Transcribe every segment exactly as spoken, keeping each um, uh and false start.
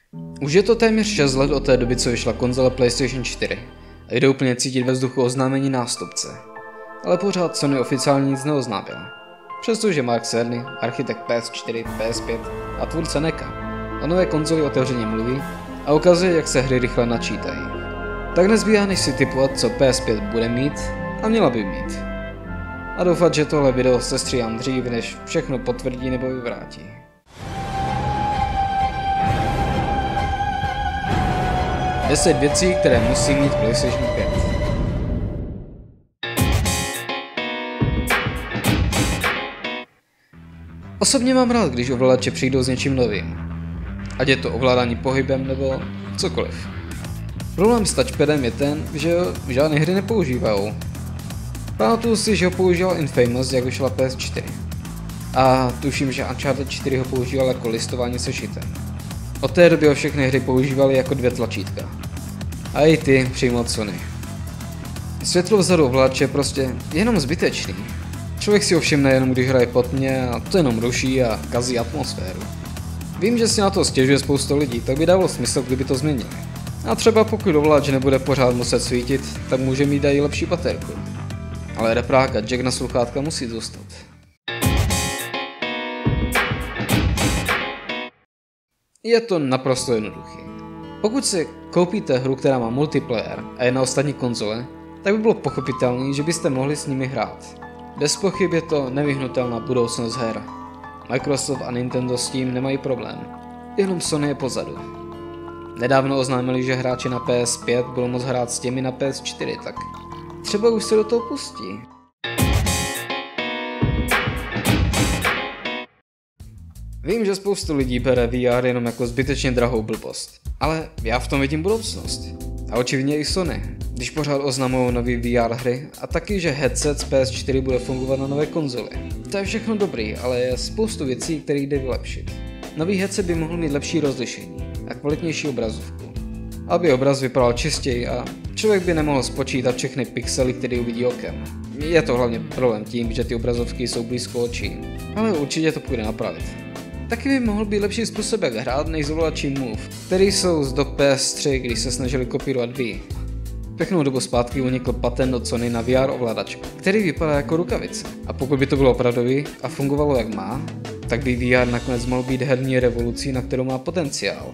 Už je to téměř šest let od té doby, co vyšla konzole PlayStation čtyři a jde úplně cítit ve vzduchu oznámení nástupce. Ale pořád Sony oficiálně nic neoznámila. Přestože Mark Cerny, architekt P S čtyři, P S pět a tvůrce NECa o nové konzoli otevřeně mluví a ukazuje, jak se hry rychle načítají. Tak nezbývá než si tipovat, co P S pět bude mít a měla by mít. A doufat, že tohle video sestříhám dřív, než všechno potvrdí nebo vyvrátí. deset věcí, které musí mít PlayStation pět. Osobně mám rád, když ovladače přijdou s něčím novým. Ať je to ovládání pohybem nebo cokoliv. Problém s touchpadem je ten, že ho žádné hry nepoužívají. Pamatuju si, že ho používal Infamous, jak vyšla P S čtyři. A tuším, že Uncharted čtyři ho používal jako listování sešitem. Od té doby ho všechny hry používaly jako dvě tlačítka. A i ty přímo od Sony. Světlo vzadu ovladače je prostě jenom zbytečný. Člověk si ho všimne jenom, když hraje pod mě a to jenom ruší a kazí atmosféru. Vím, že si na to stěžuje spousta lidí, tak by dávalo smysl, kdyby to změnili. A třeba pokud ovladač nebude pořád muset svítit, tak může mít i lepší baterku. Ale reprák a jack na sluchátka musí zůstat. Je to naprosto jednoduché. Pokud si koupíte hru, která má multiplayer a je na ostatní konzole, tak by bylo pochopitelné, že byste mohli s nimi hrát. Bez pochyb je to nevyhnutelná budoucnost her. Microsoft a Nintendo s tím nemají problém. Jenom Sony je pozadu. Nedávno oznámili, že hráči na P S pět budou moct hrát s těmi na P S čtyři, tak třeba už se do toho pustí. Vím, že spoustu lidí bere V R jenom jako zbytečně drahou blbost, ale já v tom vidím budoucnost. A očividně i Sony, když pořád oznamují nový V R hry a taky, že headset z P S čtyři bude fungovat na nové konzoli. To je všechno dobrý, ale je spoustu věcí, které jde vylepšit. Nový headset by mohl mít lepší rozlišení a kvalitnější obrazovku, aby obraz vypadal čistěji a člověk by nemohl spočítat všechny pixely, které uvidí okem. Je to hlavně problém tím, že ty obrazovky jsou blízko očí, ale určitě to půjde napravit. Taky by mohl být lepší způsob, jak hrát, než ovladači Move, který jsou z dob P S tři, když se snažili kopírovat Wii. Pěknou dobu zpátky unikl patent od Sony na V R ovladač, který vypadá jako rukavice. A pokud by to bylo opravdový a fungovalo jak má, tak by V R nakonec mohl být herní revolucí, na kterou má potenciál.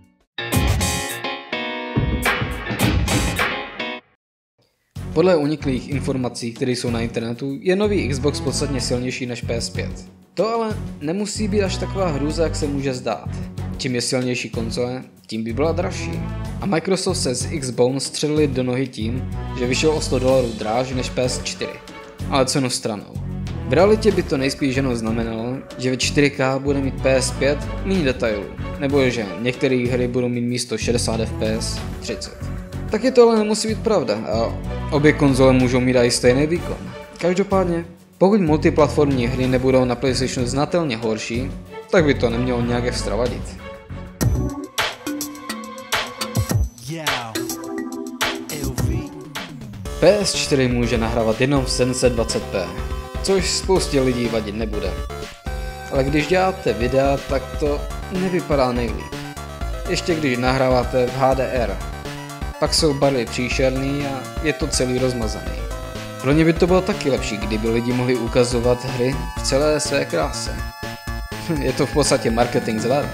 Podle uniklých informací, které jsou na internetu, je nový Xbox podstatně silnější než P S pět. To ale nemusí být až taková hrůza, jak se může zdát. Čím je silnější konzole, tím by byla dražší. A Microsoft se z Xbox střelili do nohy tím, že vyšel o sto dolarů dráž než P S čtyři. Ale cenu stranou. V realitě by to nejspíš jenom znamenalo, že ve čtyři K bude mít P S pět méně detailů, nebo že některé hry budou mít místo šedesát F P S třicet. Taky to ale nemusí být pravda a obě konzole můžou mít i stejný výkon. Každopádně, pokud multiplatformní hry nebudou na PlayStationu znatelně horší, tak by to nemělo nějak extra vadit. P S čtyři může nahrávat jenom v sedm set dvacet p, což spoustě lidí vadit nebude. Ale když děláte videa, tak to nevypadá nejlíp. Ještě když nahráváte v H D R. Pak jsou barvy příšerný a je to celý rozmazaný. Pro ně by to bylo taky lepší, kdyby lidi mohli ukazovat hry v celé své kráse. Je to v podstatě marketing zdarma.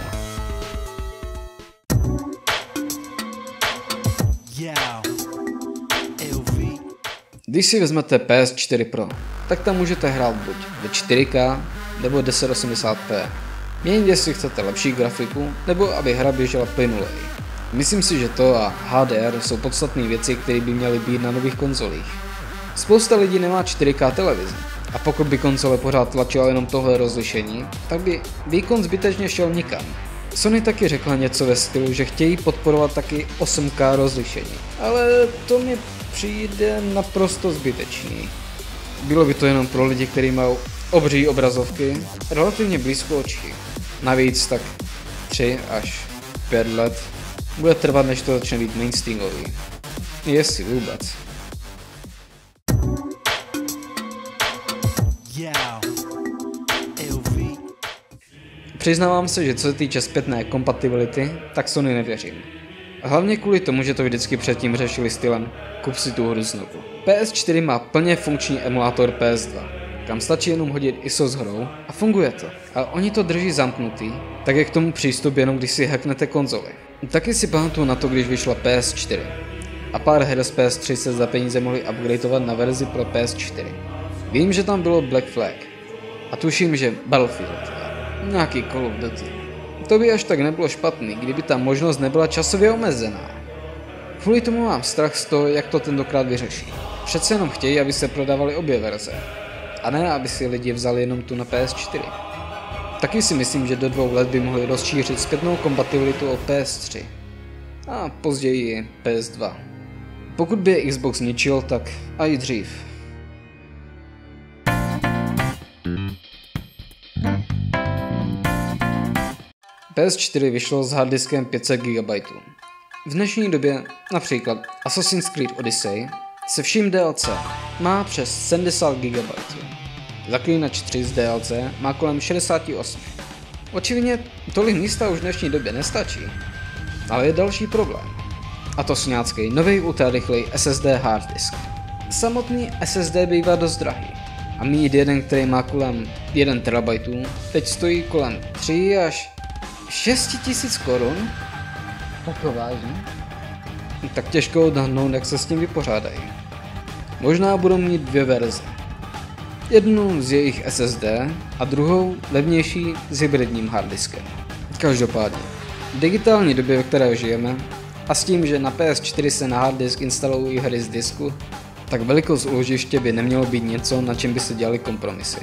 Když si vezmete P S čtyři Pro, tak tam můžete hrát buď ve čtyři K nebo deset osmdesát p. Mějte, jestli chcete lepší grafiku, nebo aby hra běžela plynuleji. Myslím si, že to a H D R jsou podstatné věci, které by měly být na nových konzolích. Spousta lidí nemá čtyři K televize a pokud by konzole pořád tlačila jenom tohle rozlišení, tak by výkon zbytečně šel nikam. Sony taky řekla něco ve stylu, že chtějí podporovat taky osm K rozlišení, ale to mi přijde naprosto zbytečný. Bylo by to jenom pro lidi, kteří mají obří obrazovky relativně blízko očí. Navíc tak tři až pět let bude trvat, než to začne být mainstreamový. Jestli vůbec. Přiznávám se, že co se týče zpětné kompatibility, tak Sony nevěřím. Hlavně kvůli tomu, že to vždycky předtím řešili stylem kup si tu hru znovu. P S čtyři má plně funkční emulátor P S dva, kam stačí jenom hodit I S O s hrou a funguje to. Ale oni to drží zamknutý, tak je k tomu přístup jenom když si hacknete konzoli. Taky si pamatuju na to, když vyšla P S čtyři. A pár her z P S tři se za peníze mohli upgradeovat na verzi pro P S čtyři. Vím, že tam bylo Black Flag. A tuším, že Battlefield. Nějaký Call of Duty. To by až tak nebylo špatný, kdyby ta možnost nebyla časově omezená. Kvůli tomu mám strach z toho, jak to tentokrát vyřeší. Přece jenom chtějí, aby se prodávaly obě verze. A ne, aby si lidi vzali jenom tu na P S čtyři. Taky si myslím, že do dvou let by mohli rozšířit zpětnou kompatibilitu o P S tři. A později i P S dva. Pokud by je Xbox ničil, tak a i dřív. P S čtyři vyšlo s harddiskem pět set gigabajtů. V dnešní době například Assassin's Creed Odyssey se vším D L C má přes sedmdesát gigabajtů. Zaklínač tři z D L C má kolem šedesát osm. Očividně tolik místa už v dnešní době nestačí. Ale je další problém. A to sňácký nový ultrarychlej S S D harddisk. Samotný S S D bývá dost drahý. A mít jeden, který má kolem jeden terabajtů, teď stojí kolem tři až šest tisíc korun? Tak to vážně? Tak těžko odhadnout, jak se s tím vypořádají. Možná budou mít dvě verze. Jednu z jejich S S D a druhou levnější s hybridním harddiskem. Každopádně, v digitální době, ve které žijeme, a s tím, že na P S čtyři se na harddisk instalují hry z disku, tak velikost úložiště by nemělo být něco, na čem by se dělaly kompromisy.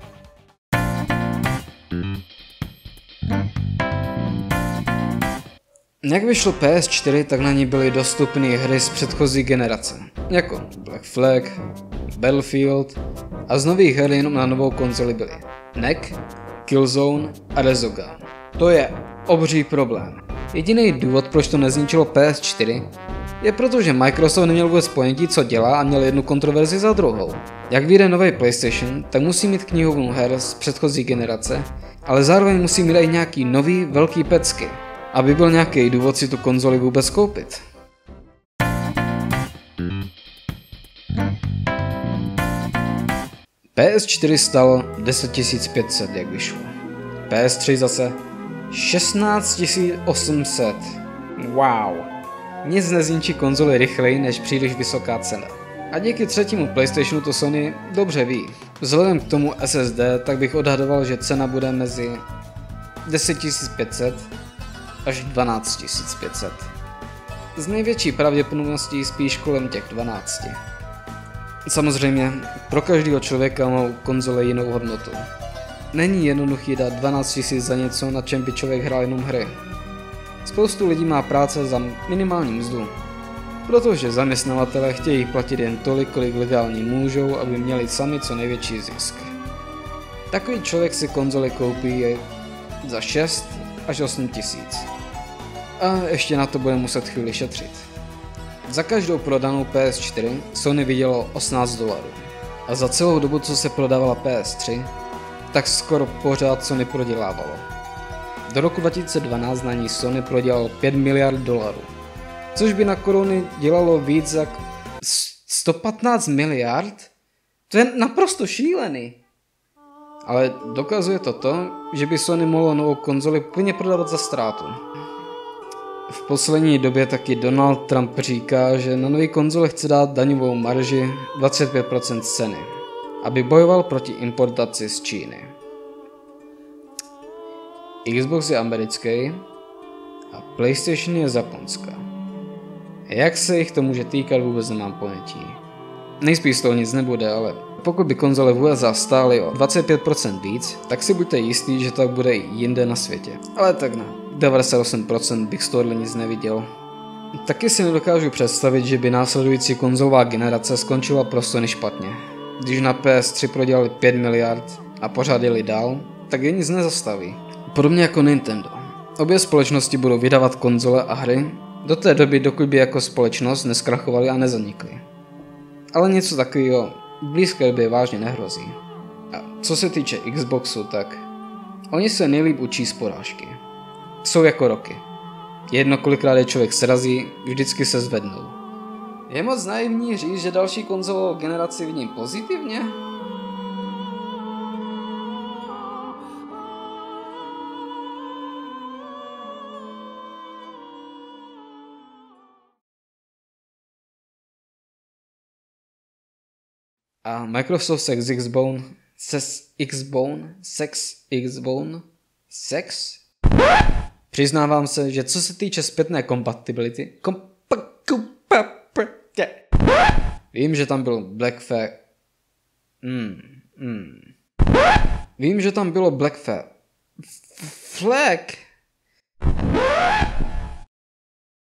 Jak vyšlo P S čtyři, tak na ní byly dostupné hry z předchozí generace, jako Black Flag, Battlefield a z nových her jenom na novou konzoli byly N E C, Killzone a Resogun. To je obří problém. Jediný důvod, proč to nezničilo P S čtyři, je proto, že Microsoft neměl vůbec ponětí, co dělá a měl jednu kontroverzi za druhou. Jak vyjde nový PlayStation, tak musí mít knihovnu her z předchozí generace, ale zároveň musí mít i nějaký nový velký pecky, aby byl nějaký důvod si tu konzoli vůbec koupit. P S čtyři stalo deset tisíc pět set, jak vyšlo. P S tři zase šestnáct tisíc osm set. Wow. Nic nezničí konzoli rychleji než příliš vysoká cena. A díky třetímu PlayStationu to Sony dobře ví. Vzhledem k tomu S S D, tak bych odhadoval, že cena bude mezi deset tisíc pět set až dvanáct tisíc pět set. Z největší pravděpodobností spíš kolem těch dvanácti. Samozřejmě, pro každého člověka má konzole jinou hodnotu. Není jednoduchý dát dvanáct tisíc za něco, na čem by člověk hrál jenom hry. Spoustu lidí má práce za minimální mzdu, protože zaměstnavatelé chtějí platit jen tolik, kolik legálně můžou, aby měli sami co největší zisk. Takový člověk si konzoli koupí za šest až osm tisíc. A ještě na to bude muset chvíli šetřit. Za každou prodanou P S čtyři Sony vydělalo osmnáct dolarů. A za celou dobu, co se prodávala P S tři, tak skoro pořád Sony prodělávalo. Do roku dva tisíce dvanáct na ní Sony prodělalo pět miliard dolarů. Což by na koruny dělalo víc jak sto patnáct miliard? To je naprosto šílený. Ale dokazuje to to, že by Sony mohlo novou konzoli klidně prodávat za ztrátu. V poslední době taky Donald Trump říká, že na nový konzole chce dát daňovou marži dvacet pět procent ceny, aby bojoval proti importaci z Číny. Xbox je americký a PlayStation je z Japonska. Jak se jich to může týkat, vůbec nemám ponětí. Nejspíš z toho nic nebude, ale pokud by konzole v U S A stály o dvacet pět procent víc, tak si buďte jistý, že tak bude i jinde na světě. Ale tak na devadesát osm procent bych z tohohle nic neviděl. Taky si nedokážu představit, že by následující konzolová generace skončila pro Sony špatně. Když na P S tři prodělali pět miliard a pořád jeli dál, tak je nic nezastaví. Podobně jako Nintendo. Obě společnosti budou vydávat konzole a hry do té doby, dokud by jako společnost neskrachovali a nezanikli. Ale něco takového v blízké době vážně nehrozí. A co se týče Xboxu, tak Oni se nejlíp učí z porážky. Jsou jako roky. Jedno kolikrát je člověk srazí, vždycky se zvednou. Je moc naivní říct, že další konzolovou generaci vidím pozitivně? A Microsoft Sex Xbone, Sex Xbone, Sex Xbone, Sex? Přiznávám se, že co se týče zpětné kompatibility, kompa, kompa, vím, že tam bylo Black Flag. Mm, mm. Vím, že tam bylo Black Flag. Flag.